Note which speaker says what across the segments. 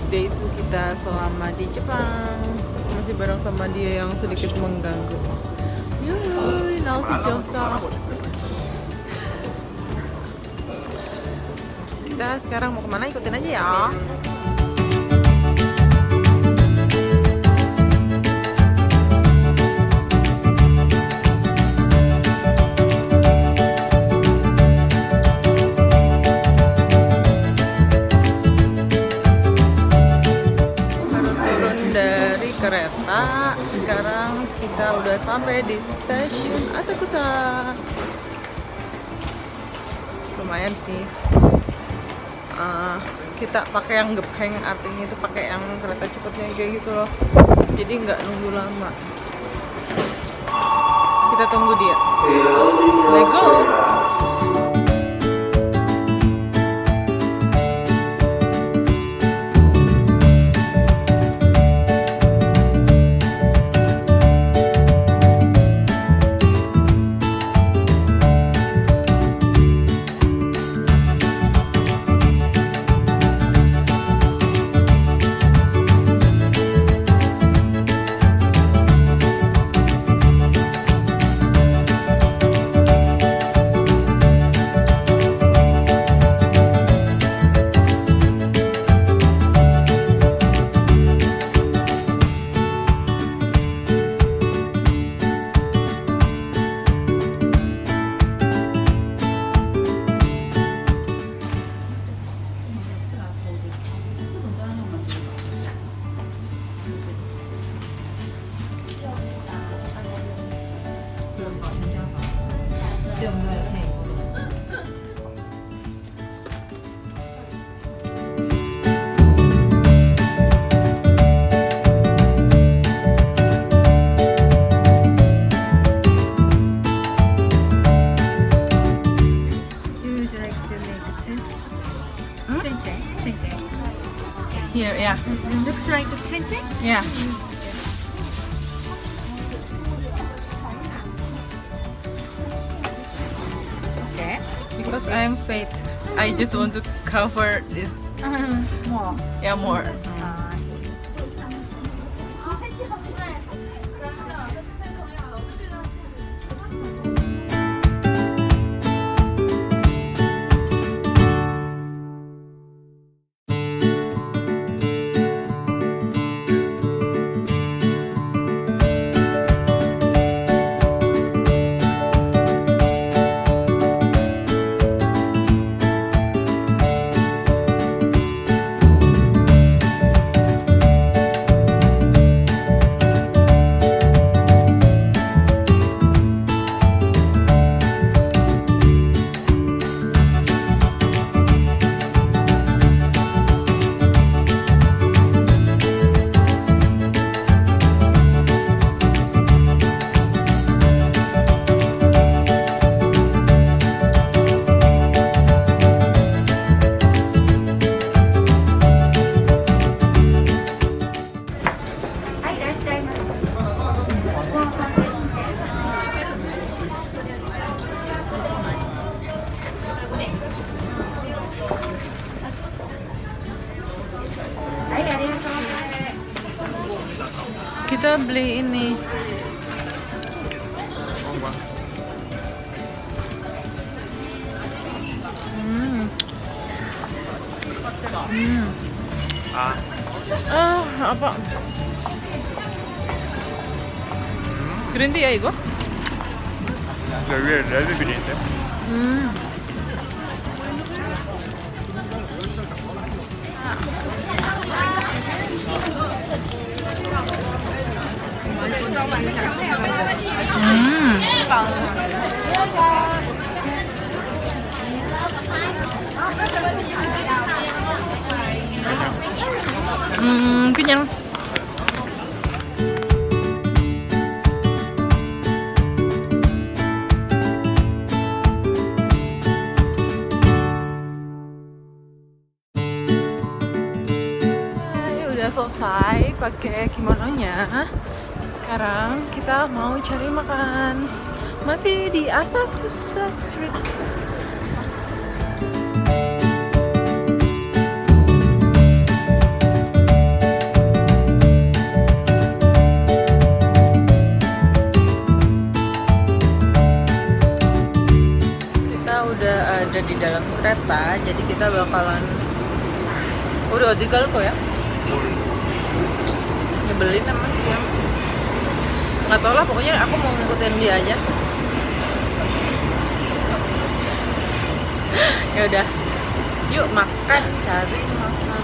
Speaker 1: day itu kita selama di Jepang. Masih bareng sama dia yang sedikit mengganggu. Yuh, nasi jota. Kita sekarang mau kemana? Ikutin aja ya. Kereta, sekarang kita udah sampai di stasiun Asakusa. Lumayan sih. Kita pakai yang gepeng, artinya itu pakai yang kereta cepatnya kayak gitu loh. Jadi nggak nunggu lama. Kita tunggu dia. Let's go. Here, yeah.
Speaker 2: It looks like the changing.
Speaker 1: Yeah.
Speaker 2: Okay.
Speaker 1: Because I'm fat, I just want to cover this.
Speaker 2: More.
Speaker 1: Yeah, more. Kita beli ini. Apa? Green tea ya, Igo?
Speaker 3: Dari green tea.
Speaker 1: Kenyang. Udah selesai pakai kimononya. Sekarang kita mau cari makan. Masih di Asakusa Street. kita bakalan udah tinggal kok ya. Nyebelin emang dia. Nggak tau lah, pokoknya aku mau ngikutin dia aja. Ya udah, yuk makan, cari makan.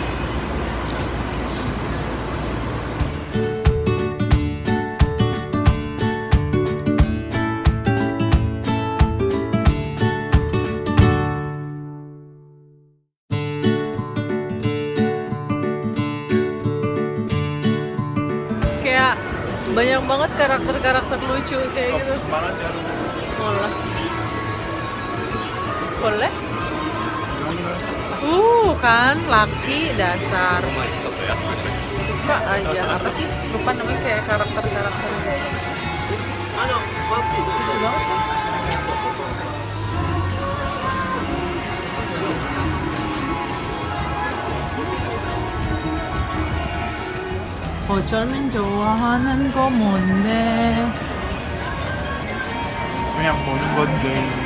Speaker 1: Kayak banyak banget karakter-karakter lucu kayak gitu. Boleh. Boleh? Kan laki dasar. Suka aja. Apa sih? Lupa namanya, kayak karakter-karakter gitu. Lucu banget kan? 어쩌면 좋아하는 거 뭔데?
Speaker 3: 그냥 보는 건데.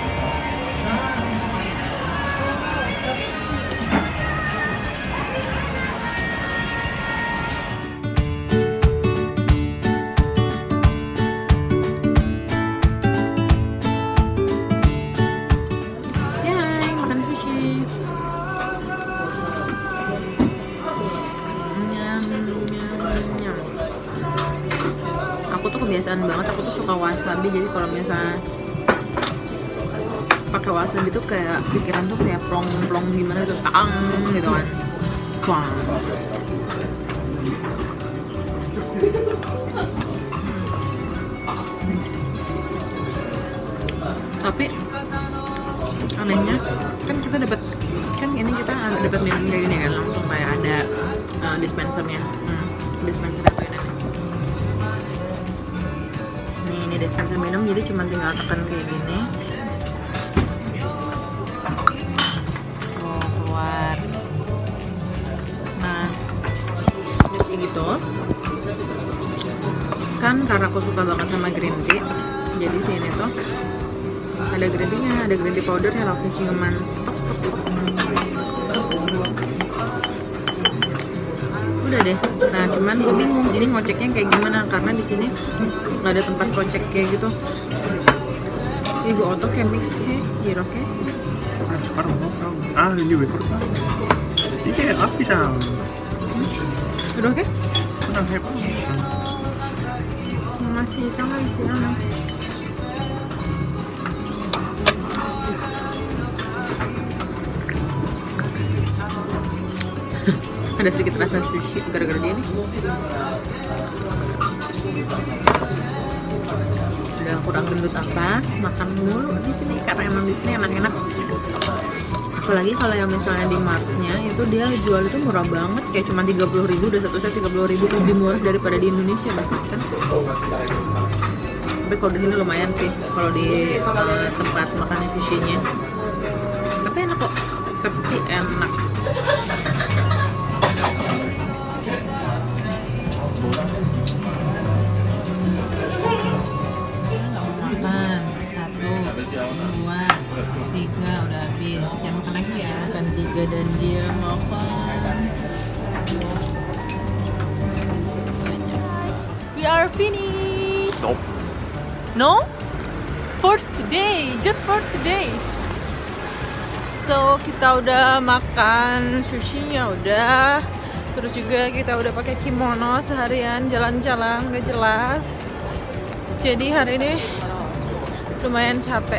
Speaker 1: Yay, makan sushi. Aku tuh kebiasaan banget, aku tuh suka wasabi. Jadi kalau misalnya pakai wasabi tuh kayak pikiran tuh kayak plong-plong gimana gitu, tang gitu kan. Wah. Tapi anehnya kan kita dapat, kan ini kita dapat minum kayak gini kan, langsung kayak ada dispensernya. Dispensernya tuh ini dispenser minum, jadi cuma tinggal tekan kayak gini. Oh, keluar. Nah, kayak gitu. Kan karena aku suka banget sama green tea, jadi sini tuh ada green tea-nya, ada green tea powder-nya, langsung ciuman. Tok, tok, tok. Udah deh. Nah, cuman gue bingung ini ngoceknya kayak gimana, karena di sini nggak ada tempat kocek kayak gitu. Igo otok kayak mix 이렇게.
Speaker 3: 젓가락 먹어. 아, 이게 왜 그럴까? 이게 앞이랑
Speaker 1: 이렇게?
Speaker 3: 그냥 해봐.
Speaker 1: 맛이 이상하지 않아. Ada sedikit rasa sushi gara-gara dia nih. Udah kurang gendut apa, makan mulu di sini karena emang di sini enak-enak. Apalagi kalau yang misalnya di Martnya itu dia jual itu murah banget, kayak cuma 30.000 udah satu set 30.000, lebih murah daripada di Indonesia bahkan kan. Tapi kalau di sini lumayan sih kalau di tempat makannya sushinya. Tapi enak kok, tapi enak. Makan 1, 2, 3 udah habis. Jangan makan lagi ya. Makan 3 dan dia makan. Banyak sekali. We are finished.
Speaker 3: Nope.
Speaker 1: No? For today, just for today. So kita udah makan sushinya udah. Terus juga kita udah pakai kimono seharian jalan-jalan gak jelas. Jadi hari ini lumayan capek.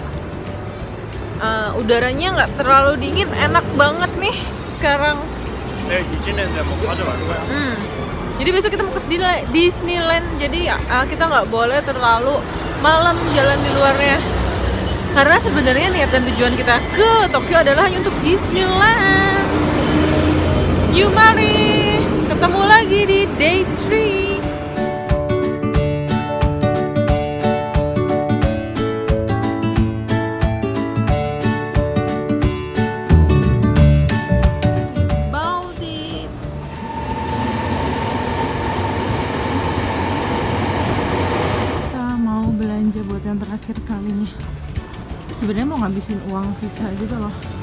Speaker 1: Udaranya nggak terlalu dingin, enak banget nih sekarang.
Speaker 3: 이진에는 뭐 가져갈 거야?
Speaker 1: Jadi besok kita mau ke Disneyland. Jadi kita nggak boleh terlalu malam jalan di luarnya. Karena sebenarnya niat dan tujuan kita ke Tokyo adalah hanya untuk Disneyland. Yuk mari ketemu lagi di day 3. Buat yang terakhir kalinya, sebenarnya mau ngabisin uang sisa juga loh.